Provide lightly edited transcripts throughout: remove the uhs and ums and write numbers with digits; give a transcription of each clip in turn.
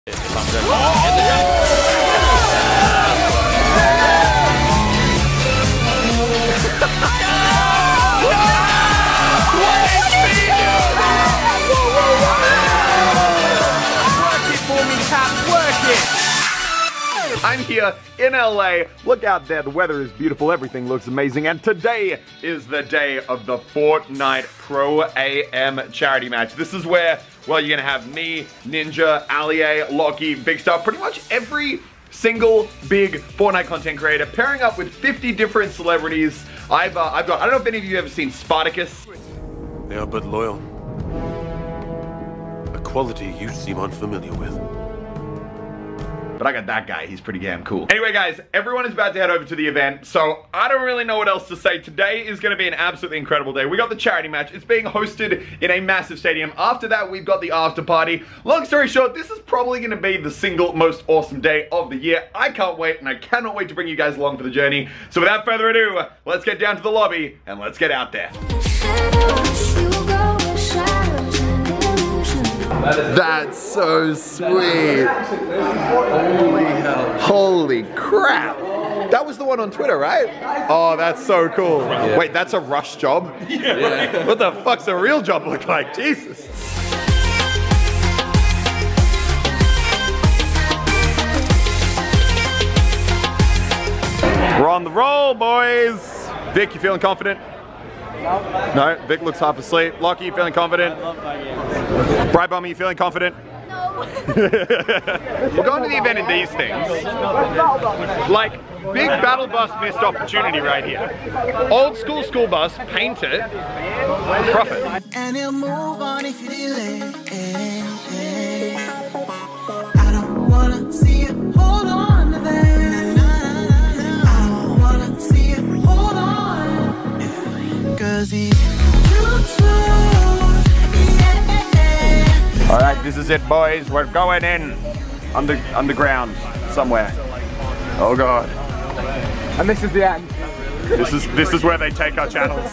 I'm here in LA. Look out there, the weather is beautiful, everything looks amazing, and today is the day of the Fortnite Pro AM charity match. This is where, well, you're gonna have me, Ninja, Allie, Lockie, Big Stuff, pretty much every single big Fortnite content creator pairing up with 50 different celebrities. I've got, I don't know if any of you have ever seen Spartacus. They are but loyal. A quality you seem unfamiliar with. But I got that guy, he's pretty damn cool. Anyway guys, everyone is about to head over to the event, so I don't really know what else to say. Today is gonna be an absolutely incredible day. We got the charity match, it's being hosted in a massive stadium. After that, we've got the after party. Long story short, this is probably gonna be the single most awesome day of the year. I can't wait, and I cannot wait to bring you guys along for the journey. So without further ado, let's get down to the lobby, and let's get out there. That's so sweet. Holy hell. Holy crap. That was the one on Twitter, right? Oh, that's so cool. Yeah. Wait, that's a rush job? Yeah. What the fuck's a real job look like? Jesus. We're on the roll, boys. Vic, you feeling confident? No, Vic looks half asleep. Lockie, you feeling confident? Bright Bomber, you feeling confident? No. We're going to the event in these things. Like, big battle bus missed opportunity right here. Old school bus, paint it, profit. And he'll move on if you delay. I don't wanna see you hold on to that. I don't wanna see you hold on. Cause he's too slow. Alright, this is it, boys. We're going in. Underground. Somewhere. Oh god. And this is the end. This is where they take our channels.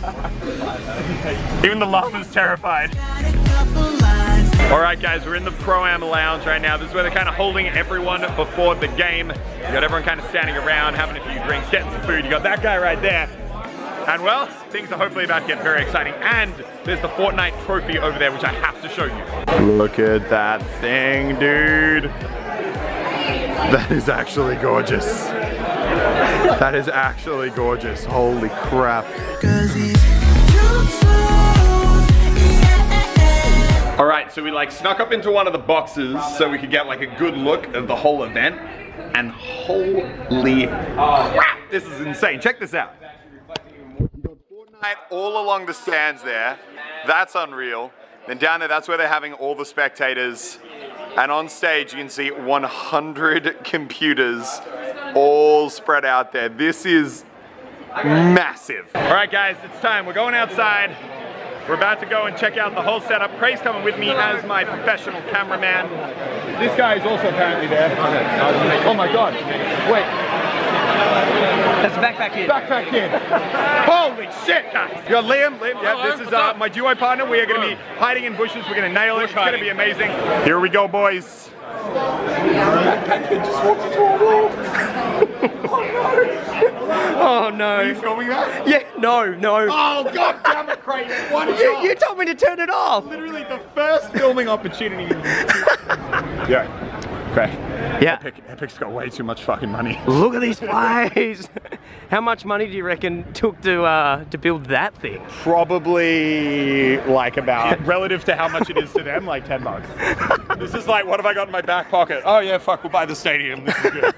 Even the lava's terrified. Alright guys, we're in the Pro-Am Lounge right now. This is where they're kind of holding everyone before the game. You got everyone kind of standing around, having a few drinks, getting some food. You got that guy right there. And well, things are hopefully about to get very exciting. And there's the Fortnite trophy over there, which I have to show you. Look at that thing, dude. That is actually gorgeous. That is actually gorgeous. Holy crap. All right, so we like snuck up into one of the boxes so we could get like a good look of the whole event. And holy crap, this is insane. Check this out. All along the stands there, that's unreal. Then down there, that's where they're having all the spectators. And on stage, you can see 100 computers all spread out there. This is massive. All right, guys, it's time. We're going outside. We're about to go and check out the whole setup. Craig's coming with me as my professional cameraman. This guy is also apparently there. Oh my God, wait. That's Backpack Kid. Backpack Kid. Holy shit, guys. You got Liam. Yeah, this is my duo partner. We are going to be hiding in bushes. We're going to nail it. It's going to be amazing. Here we go, boys. Backpack Kid just walked into a wall. Oh no. Are you filming that? Yeah, no. Oh god damn it, Craig. You told me to turn it off. Literally the first filming opportunity. Yeah. Craig. Yeah. Epic's got way too much fucking money. Look at these plays. How much money do you reckon took to build that thing? Probably like about, relative to how much it is to them, like 10 bucks. This is like, what have I got in my back pocket? Oh yeah, fuck, we'll buy the stadium. This is good.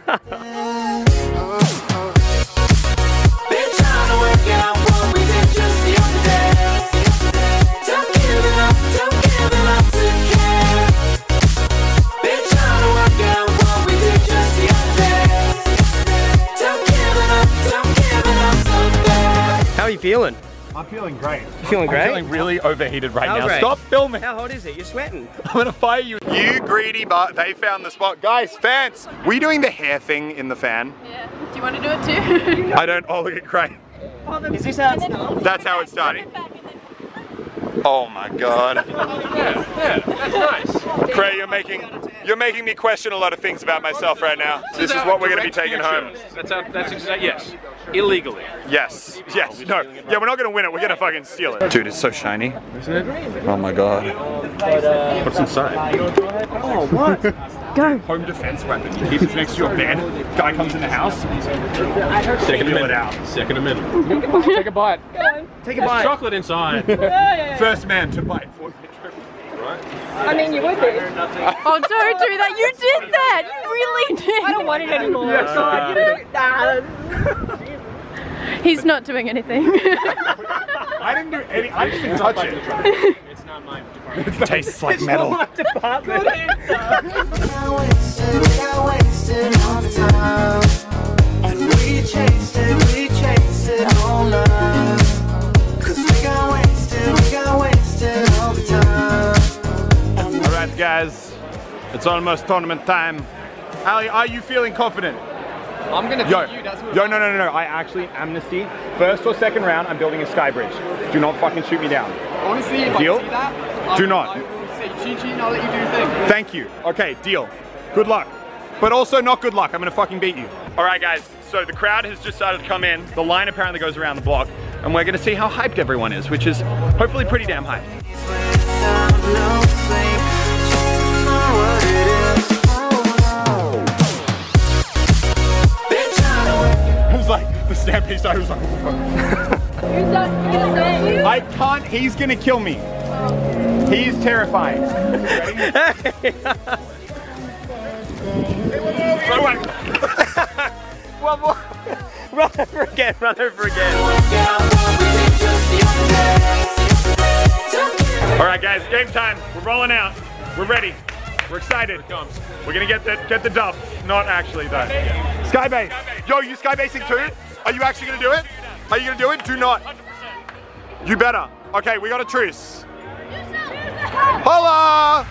How are you feeling? I'm feeling great. You feeling great? I'm feeling really overheated right now. Great? Stop filming. How hot is it? You're sweating. I'm gonna fire you. You greedy, but they found the spot. Guys, fans, were you doing the hair thing in the fan? Yeah. Do you want to do it too? I don't. Oh, look at Craig. Is this how it's done? That's how it started. Oh my God. Yeah, that's nice. Cray, you're making me question a lot of things about myself right now. This is what we're going to be taking home. That's exactly, yes. Illegally. Yes, no. Yeah, we're not going to win it. We're going to fucking steal it. Dude, it's so shiny. Isn't it? Oh my God. What's inside? Oh, what? Go. Home defense weapon. You keep it next to your bed. Guy comes in the house. Second Peel it Amendment. out. Second Amendment. Take a bite. Take a There's bite. chocolate inside. First man to bite. I mean, you would be. Oh, don't do that. You did that. You really did. I don't want it anymore. He's not doing anything. I didn't do any. I didn't even touch it. It's not my department. It tastes like metal. Good answer. We got wasted all the time. And we chased it all night. 'Cause we got wasted all the time. Alright guys, it's almost tournament time. Ali, are you feeling confident? I'm gonna Yo, beat you, that's what no. I actually, amnesty, first or second round, I'm building a sky bridge. Do not fucking shoot me down. Honestly, if Deal? I see that, Do not. I will say Chi-Chi and I'll let you do your thing. Thank you. Okay, deal. Good luck. But also not good luck, I'm gonna fucking beat you. Alright guys, so the crowd has just started to come in. The line apparently goes around the block. And we're gonna see how hyped everyone is, which is hopefully pretty damn hyped. It was like, the stampede started, was like, I can't, he's gonna kill me. He's terrifying. Ready? One more. Run over again, run over again. Alright guys, game time. We're rolling out. We're ready. We're excited. We're gonna get the dub. Not actually though. Skybase. Yo, you skybasing too? Are you actually gonna do it? Are you gonna do it? Do not. You better. Okay, we got a truce. Holla!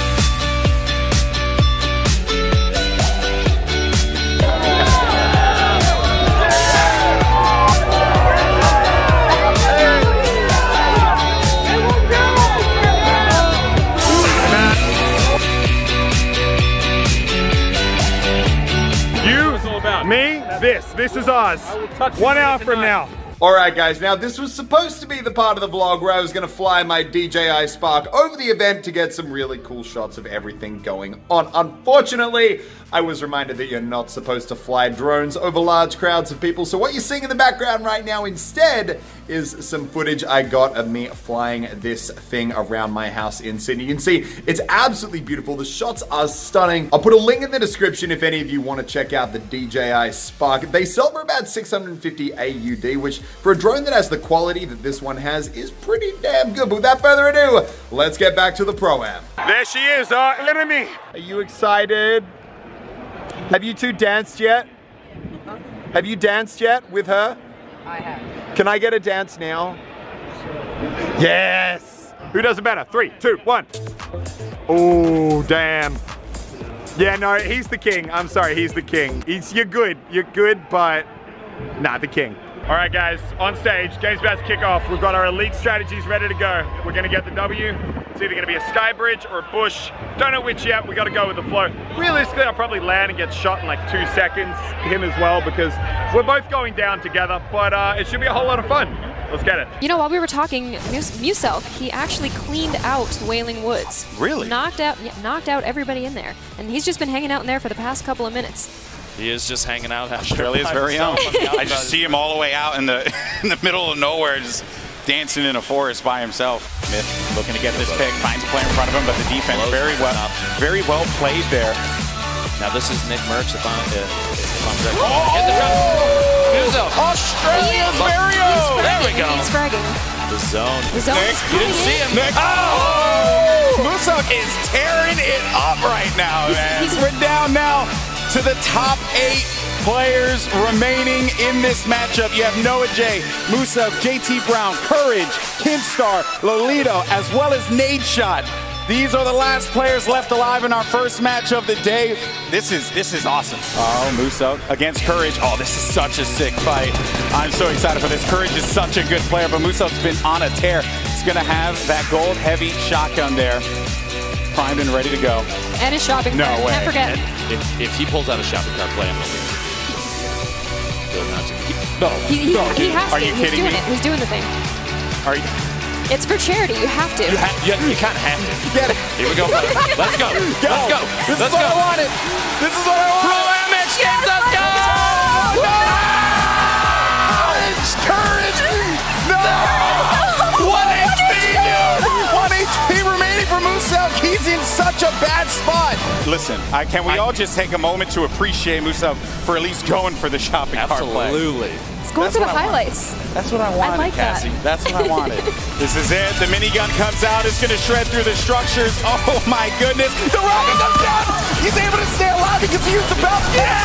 Me, this is ours. 1 hour from now. Alright guys, now this was supposed to be the part of the vlog where I was going to fly my DJI Spark over the event to get some really cool shots of everything going on. Unfortunately, I was reminded that you're not supposed to fly drones over large crowds of people, so what you're seeing in the background right now instead is some footage I got of me flying this thing around my house in Sydney. You can see it's absolutely beautiful. The shots are stunning. I'll put a link in the description if any of you want to check out the DJI Spark. They sell for about 650 AUD, which for a drone that has the quality that this one has is pretty damn good. But without further ado, let's get back to the Pro-Am. There she is, our enemy. Are you excited? Have you two danced yet? Have you danced yet with her? I have. Can I get a dance now? Yes! Who does it better? 3, 2, 1. Oh, damn. Yeah, no, he's the king. I'm sorry, he's the king. You're good, but nah, the king. All right, guys, on stage, game's about to kick off. We've got our elite strategies ready to go. We're gonna get the W. It's either gonna be a sky bridge or a bush. Don't know which yet, we gotta go with the flow. Realistically, I'll probably land and get shot in like 2 seconds, him as well, because we're both going down together, but it should be a whole lot of fun. Let's get it. You know, while we were talking, Muselk, he actually cleaned out Wailing Woods. Really? Knocked out everybody in there. And he's just been hanging out in there for the past couple of minutes. He is just hanging out. Australia's very own. I just see him all the way out in the middle of nowhere, just dancing in a forest by himself. Myth looking to get this pick, finds a player in front of him, but the defense very well played there. Now this is Nick Merckx. If I'm correct. Australia's Mario! There we go. He's fragging. The zone. The zone. Nick, you didn't see him, Nick. Oh! Muselk is tearing it up right now, man. We're down now to the top 8 players remaining in this matchup. You have Noah J, Muselk, JT Brown, Courage, Kinstar, Lolito, as well as Nadeshot. These are the last players left alive in our first match of the day. This is awesome. Oh, Muselk against Courage. Oh, this is such a sick fight. I'm so excited for this. Courage is such a good player, but Muselk's been on a tear. He's going to have that gold heavy shotgun there, primed and ready to go. And his shopping cart. No way. Can't forget. If he pulls out a shopping cart play, I'm going to No, He has Are to. you He's kidding doing me? it. He's doing the thing. Are you? It's for charity. You have to. You kind of have to. Get it. Here we go, brother. Let's go. Let's go. This Let's is what go. I wanted. This is what I wanted. Pro MX Games, let's go! Courage! No! 1 HP, dude! 1 HP remaining for Musok. He's in such a bad spot. Listen, can we all just take a moment to appreciate Musok for at least going for the shopping cart play? Absolutely. It's going for the highlights. That's what I wanted, I like that. Cassie. That's what I wanted. This is it. The minigun comes out. It's going to shred through the structures. Oh, my goodness. The rocket comes down. He's able to stay alive because he used the belt.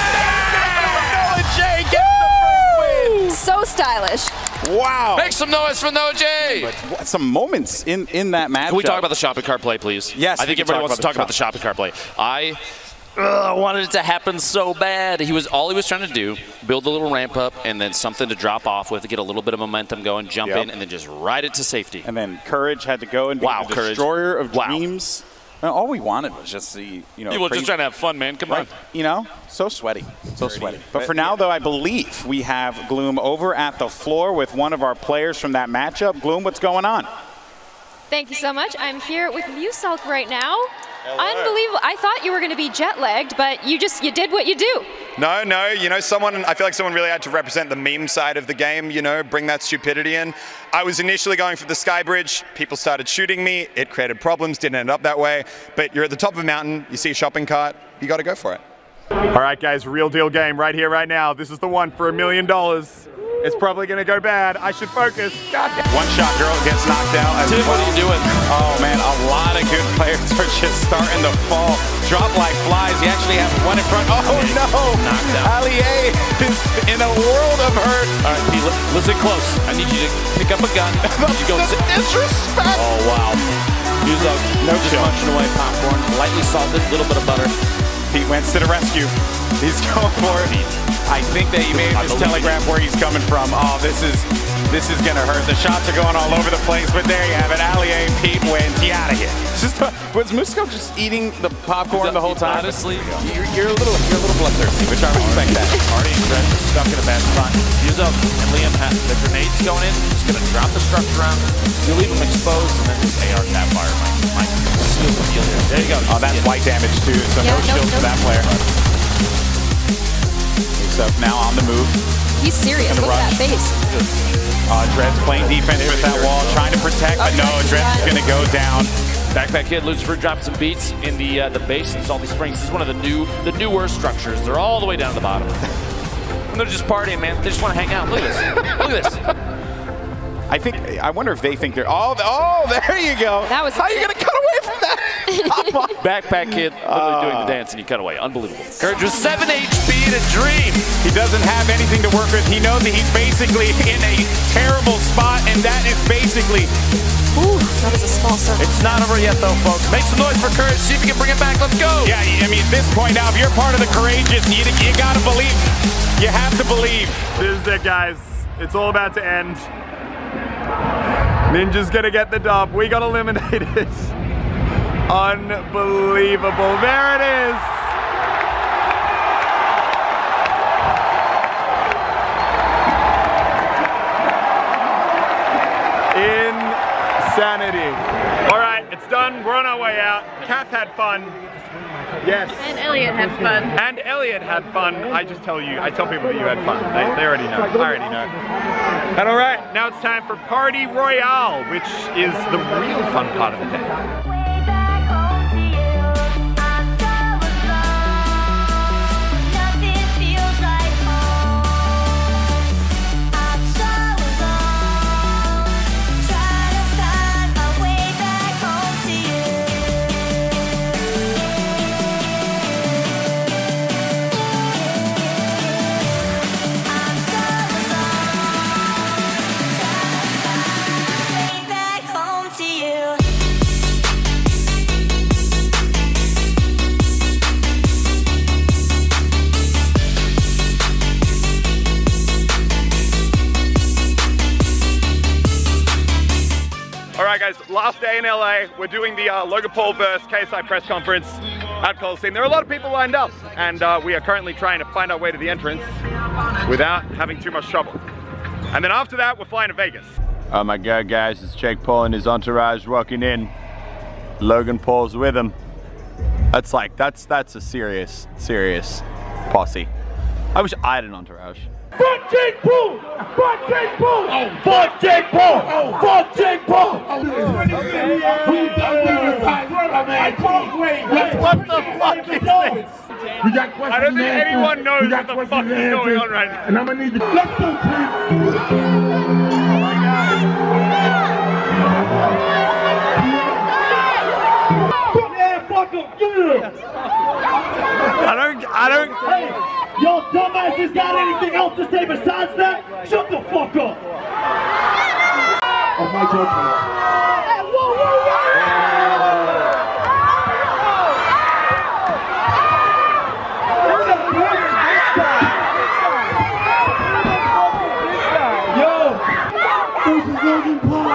Noah J gets the first win. So stylish. Wow. Make some noise for Noah J. Some moments in that match. Can we talk about the shopping cart play, please? Yes, I think we can everybody wants to talk about the shopping cart play. I wanted it to happen so bad. All he was trying to do, build a little ramp up and then something to drop off with to get a little bit of momentum going, jump in, and then just ride it to safety. And then Courage had to go and be the destroyer of dreams. Well, all we wanted was just the, People were just trying to have fun, man. Come on. So sweaty. So sweaty. But for now, though, I believe we have Gloom over at the floor with one of our players from that matchup. Gloom, what's going on? Thank you so much. I'm here with Musok right now. Unbelievable. I thought you were going to be jet lagged, but you did what you do. No, I feel like someone really had to represent the meme side of the game, bring that stupidity in. I was initially going for the sky bridge. People started shooting me. It created problems, didn't end up that way. But you're at the top of a mountain, you see a shopping cart, you got to go for it. All right, guys, real deal game right here, right now. This is the one for $1 million. It's probably going to go bad. I should focus. God damn. One shot girl gets knocked out. Tim, what are you doing? Oh, man, a lot of good players are just starting to fall. Drop like flies. You actually have one in front. Oh, no. Knocked out. Ali A is in a world of hurt. All right, Pete, listen close. I need you to pick up a gun. You go disrespect. Oh, wow. Musok, just munching away popcorn. Lightly salted, a little bit of butter. Pete Wentz to the rescue. He's going for it. I think that he may have just telegraphed where he's coming from. Oh, this is going to hurt. The shots are going all over the place, but there you have it. Ali A and Pete Wentz. Get out of here. Was Musok just eating the popcorn the whole time? Honestly, you're a little bloodthirsty, which I respect that. Party and Fred stuck in a bad spot. Musok and Liam have the grenades going in. Just going to drop the structure around. You leave them exposed, and then just AR cap fire. Might seal the deal here. There you go. Oh, that's white damage too. So no shield for that player. Musok now on the move. He's serious. Look at that face. Dread's playing defense with that wall, trying to protect, but no, Dread's going to go down. Backpack Kid, Lucifer dropped some beats in the base in Salty Springs. This is one of the newer structures. They're all the way down to the bottom. And they're just partying, man. They just want to hang out. Look at this. Look at this. I wonder if they think they're. Oh, there you go. That was. How are you going to cut away from that? Backpack Kid literally doing the dance and you cut away. Unbelievable. Courage with 7 HP in a dream. He doesn't have anything to work with. He knows that he's basically in a terrible spot, and that is basically. Ooh, that was a small circle. It's not over yet, though, folks. Make some noise for Courage. See if you can bring it back. Let's go. Yeah, I mean, at this point now, if you're part of the courageous, you got to believe. You have to believe. This is it, guys. It's all about to end. Ninja's gonna get the dub. We got eliminated. Unbelievable. There it is. Insanity. All right, it's done. We're on our way out. Kath had fun. Yes. And Elliot had fun. And Elliot had fun. I just tell you, I tell people that you had fun. They already know. I already know. And all right, now it's time for Party Royale, which is the real fun part of the day. last day in LA. We're doing the Logan Paul vs. KSI press conference at Coliseum. There are a lot of people lined up, and we are currently trying to find our way to the entrance without having too much trouble. And then after that, we're flying to Vegas. Oh my God, guys, it's Jake Paul and his entourage walking in. Logan Paul's with him. That's a serious posse. I wish I had an entourage. Fuck Jake Paul! Fuck Jake Paul! Oh, fuck Jake Paul! Oh, fuck Jake Paul! What the fuck is this? I don't think anyone knows what the fuck is going on right now. And I'm gonna need the let's go, I don't. Hey, yo, dumbasses got anything else to say besides that? Shut the fuck up! Oh, my judgment. Hey, whoa, whoa, whoa! Yo, this is Logan Paul.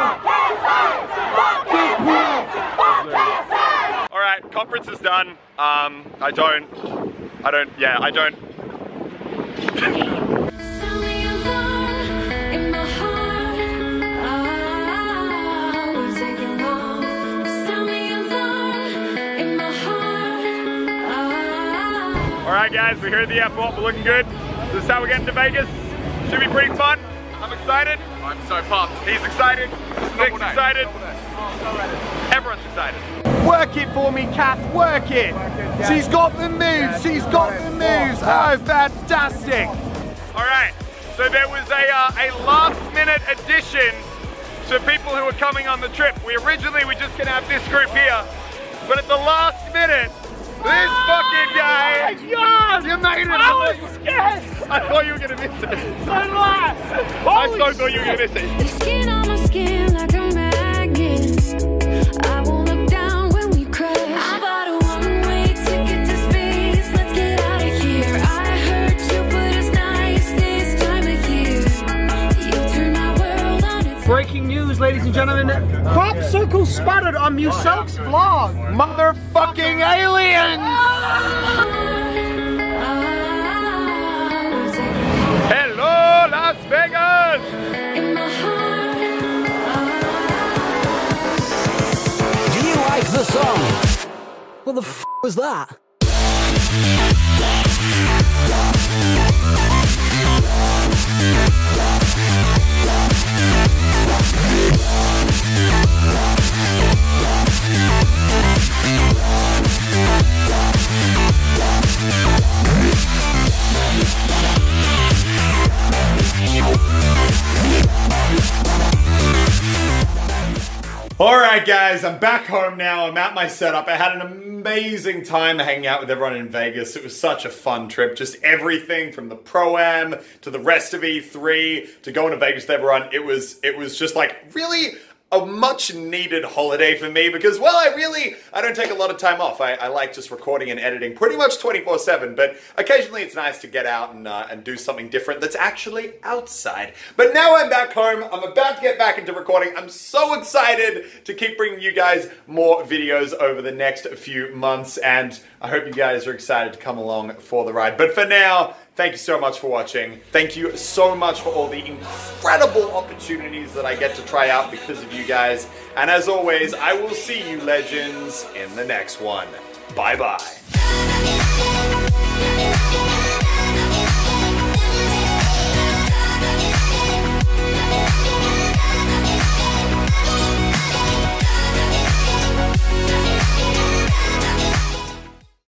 All right, conference is done. I don't. Alright guys, we're here at the airport, we're looking good. This is how we're getting to Vegas. Should be pretty fun. I'm excited. I'm so pumped. He's excited. Nick's excited. Everyone's excited. Work it for me, Kath, work it. She's got the moves, she's got the moves. Oh, fantastic. Alright, so there was a last minute addition to people who were coming on the trip. We were just gonna have this group here, but at the last minute, this fucking guy, you made it. I was scared. I thought you were gonna miss it. I so thought you were gonna miss it. Your skin on my skin like a magnet. I won't look down when we crash. I bought a one-way ticket to space. Let's get out of here. I heard you, but it's nice this time of year. You turn my world on its Breaking news, ladies and gentlemen. Crop circle spotted on Muselk's vlog. Motherfucking aliens! Hello, Las Vegas! Do you like the song? What the f was that? Alright guys, I'm back home now, I'm at my setup. I had an amazing time hanging out with everyone in Vegas. It was such a fun trip, just everything from the Pro-Am to the rest of E3 to going to Vegas with everyone. It was just like really a much needed holiday for me because, well, I don't take a lot of time off. I like just recording and editing pretty much 24/7, but occasionally it's nice to get out and do something different that's actually outside. But now I'm back home. I'm about to get back into recording. I'm so excited to keep bringing you guys more videos over the next few months, and I hope you guys are excited to come along for the ride. But for now, thank you so much for watching. Thank you so much for all the incredible opportunities that I get to try out because of you guys. And as always, I will see you legends in the next one. Bye-bye.